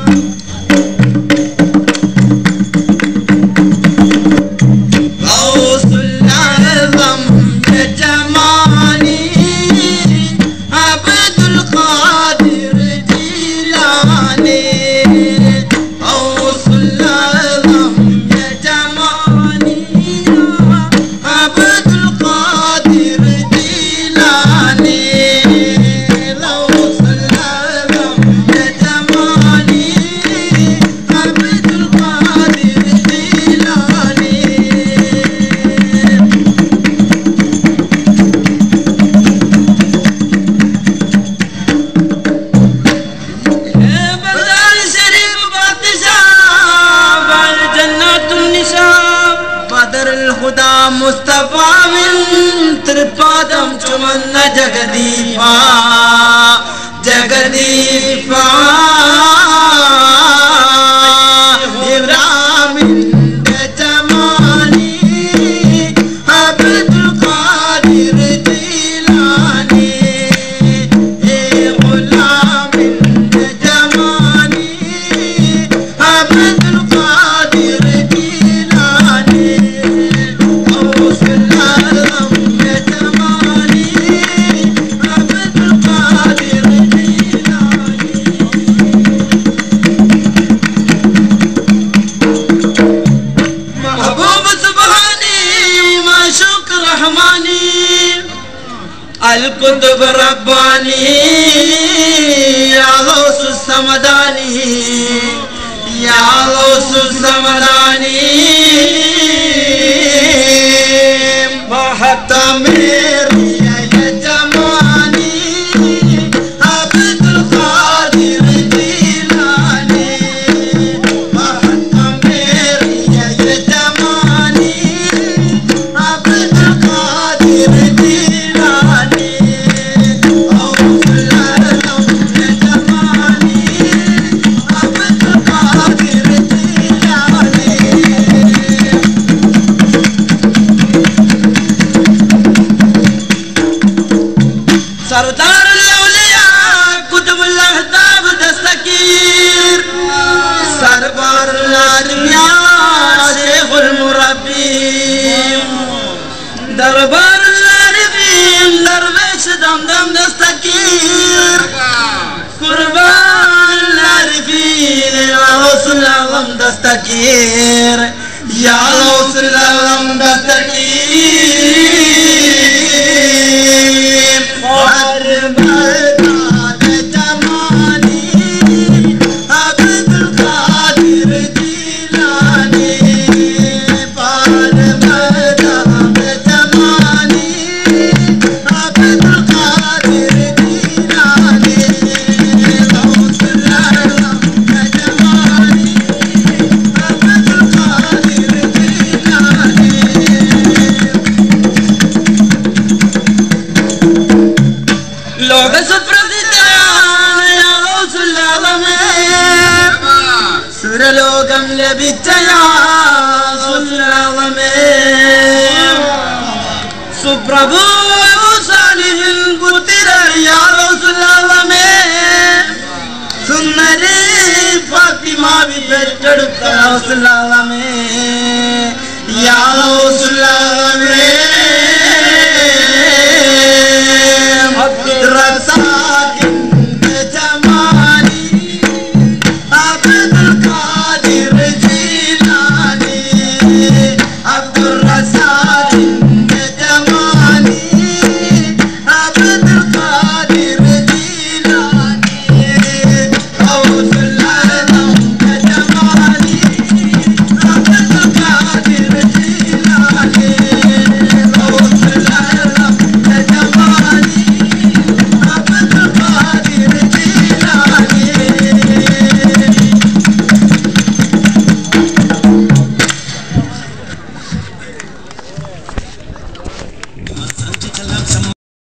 मुस्तफा त्रिपादम चुमन जगदीपा जगदीपा الكتب رباني يا غوث السمداني يا غوث السمداني ما حتى ميري يا جماني عبد القادر جيلاني ما حتى ميري يا جماني عبد القادر جيلاني सरदार लौलिया कुतुब लहताब दस्तगीर सरबार लारिया शेखुल मुरब्बी दरबार लारिफीन दरवेश दमदम दस्तगीर कुर्बान लारिफीन या गौसुल आज़म दस्तगीर या गौसुल आज़म दस्तगीर സുരലോകം ലഭിച്ച സുപ്രഭു സാലിഹിൻ പുത്ര യാ റസൂലേ സുന്ദരി ഫാത്തിമ പെറ്റെടുത്ത റസൂലേ യാ റസൂലേ